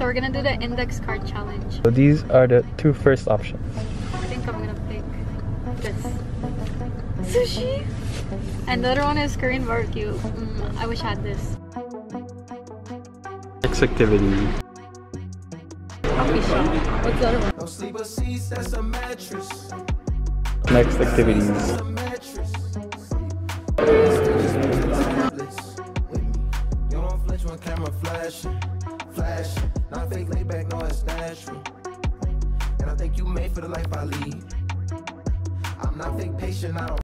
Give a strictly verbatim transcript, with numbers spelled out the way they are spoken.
we're gonna do the index card challenge. So these are the two first options. I think I'm gonna pick this. Sushi! And the other one is Korean barbecue. Mm, I wish I had this. Next activity. Coffee shop. What's the other one? Next activities. Not fake, lay back, no, it's natural. And I think you made for the life I lead. I'm not fake patient, I don't